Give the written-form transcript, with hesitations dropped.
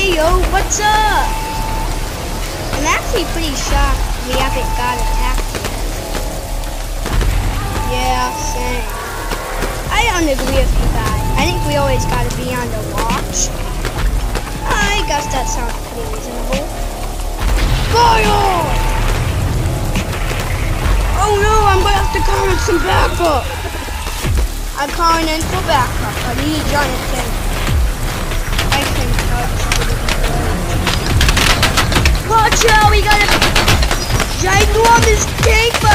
Hey yo, what's up? I'm actually pretty shocked we haven't got attacked yet. Yeah, same. I don't agree with you guys. I think we always gotta be on the watch. I guess that sounds pretty reasonable. Fire! Oh no, I'm gonna have to call in some backup. I'm calling in for backup. I need Jonathan. I think that's pretty good. Watch out, we got a ginormous tank